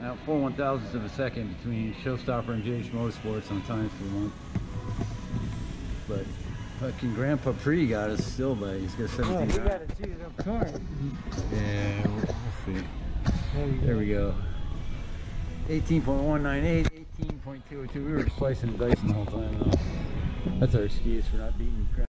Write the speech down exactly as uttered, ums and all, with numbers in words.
Now four one thousandths of a second between Showstopper and J H Motorsports on times per month. But fucking Grandpa Pre got us still, but he's got seventeen. Oh, we gotta choose up front. Yeah, we'll, we'll see. There, you there go. we go. eighteen point one nine eight, eighteen point two oh two. We were slicing and dicing the whole time though. That's our excuse for not beating